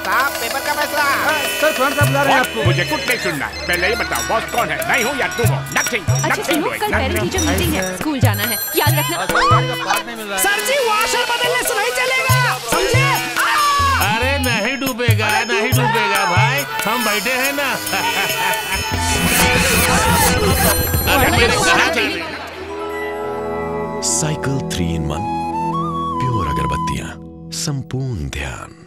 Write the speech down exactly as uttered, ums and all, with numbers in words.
साहब पेपर का फैसला। सर कौन सा बुला रहे हैं आपको? मुझे कुछ नहीं सुनना है। पहले ही बताओ बॉस कौन है? नहीं हूँ या तुम हो? नथिंग। अच्छा सुनो, कल पेरेंट टीचर मीटिंग है, स्कूल जाना है, याद रखना। सर जी वॉशर बदलने से नहीं चलेगा, समझे? अरे नहीं डूबेगा, नहीं डूबेगा भाई, हम बैठे हैं ना। अरे मेरे कहाँ चले? Cycle three in one, pure अगरबत्तियां, संपूर्ण ध्यान।